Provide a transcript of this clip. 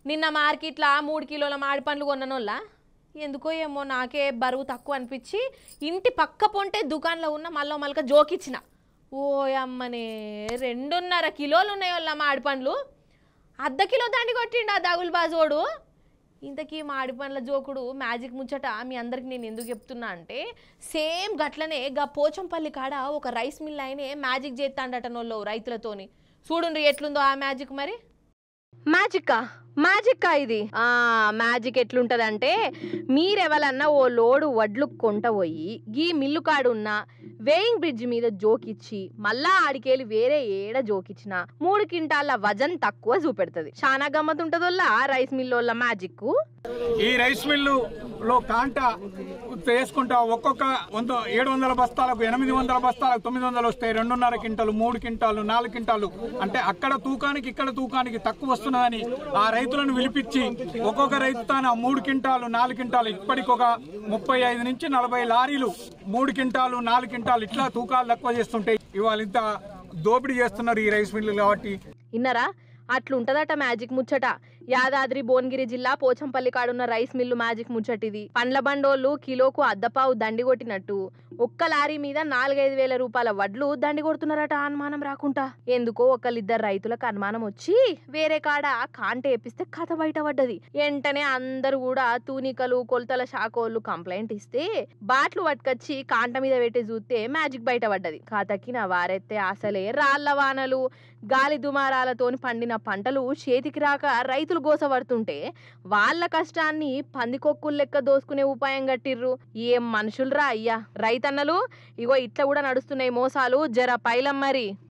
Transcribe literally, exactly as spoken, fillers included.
నిన్న మార్కెట్లో మూడు కిలోల మాడి పండ్లు కొన్ననోళ్ళ ఎందుకో ఏమో నాకే బరువు తక్కువ అనిపించి ఇంటి పక్క పొంటే దుకాణంలో ఉన్న మళ్ళీ మళ్ళీ జోకిచ్చిన. ఓ అమ్మనే రెండున్నర కిలోలు ఉన్నాయి వాళ్ళ మాడి పండ్లు. అర్ధ కిలో దండి కొట్టిండు ఆ దగులు బాజోడు. ఇంతకీ మాడి పండ్ల జోకుడు మ్యాజిక్ ముచ్చట మీ అందరికి నేను ఎందుకు చెప్తున్నా అంటే, సేమ్ గట్లనే గా పోచంపల్లి కాడ ఒక రైస్ మిల్ అయినే మ్యాజిక్ చేస్తాడట నోళ్ళు రైతులతోని. చూడుండ్రి ఎట్లుందో ఆ మ్యాజిక్. మరి మ్యాజిక్కా మ్యాజిక్కా ఇది ఆ మ్యాజిక్ ఎట్లుంటదంటే, మీరెవరన్నా ఓ లోడు వడ్లు కొంట పోయి గీ మిల్లు కాడున్న వేయింగ్ బ్రిడ్జ్ మీద జోకిచ్చి మళ్ళా ఆడికేలి వేరే ఏడ జోకిచ్చిన మూడు క్వింటాల వజన్ తక్కువ చూపెడుతుంది. చాలా గమ్మతుంటదోళ్ళ రైస్ మిల్లోళ్ళ మ్యాజిక్. ఈ రైస్ మిల్లు లో కాంట వేసుకుంటా ఒక్కొక్క వంద ఏడు వందల బస్తాలకు ఎనిమిది వందల బస్తాలకు తొమ్మిది వందలు వస్తాయి. రెండున్నర క్వింటాలు మూడు క్వింటాలు నాలుగు క్వింటాలు అంటే అక్కడ తూకానికి ఇక్కడ తూకానికి తక్కువ వస్తున్నదని ఆ రైతులను పిలిపించి ఒక్కొక్క రైతు తాన మూడు క్వింటాలు నాలుగు క్వింటాలు ఇప్పటికొక ముప్పై ఐదు నుంచి నలభై లారీలు మూడు క్వింటాలు నాలుగు క్వింటాలు ఇట్లా తూకాలు తక్కువ చేస్తుంటాయి. ఇవాళ ఇంత దోపిడీ చేస్తున్నారు ఈ రైస్ మిల్లు కాబట్టి. ఇన్నరా అట్లుంటదట మ్యాజిక్ ముచ్చట. యాదాద్రి భువనగిరి జిల్లా పోచంపల్లి కాడున్న రైస్ మిల్లు మ్యాజిక్ ముచ్చటిది. పండ్ల బండోళ్ళు కిలోకు అద్దపావు దండి కొట్టినట్టు ఒక్క లారీ మీద నాలుగైదు వేల రూపాయల వడ్లు దండి కొడుతున్నారట అనుమానం రాకుండా. ఎందుకో ఒకళ్ళిద్దరు రైతులకు అనుమానం వచ్చి వేరే కాడ కాంట వేపిస్తే కథ బయట పడ్డది. వెంటనే అందరు కూడా తూనికలు కొలతల శాఖోళ్ళు కంప్లైంట్ ఇస్తే బాట్లు పట్టుకొచ్చి కాంట మీద పెట్టి చూస్తే మ్యాజిక్ బయట పడ్డది. కథకిన వారెత్తే అసలే రాళ్ల వానలు గాలి దుమారాలతోని పండిన పంటలు చేతికి రాక రైతులు గోసపడుతుంటే వాళ్ళ కష్టాన్ని పందికొక్కులు లెక్క దోసుకునే ఉపాయం కట్టిర్రు. ఏం మనుషులరా అయ్యా రైతన్నలు. ఇగో ఇట్లా కూడా నడుస్తున్నాయి మోసాలు. జర పైలం మరి.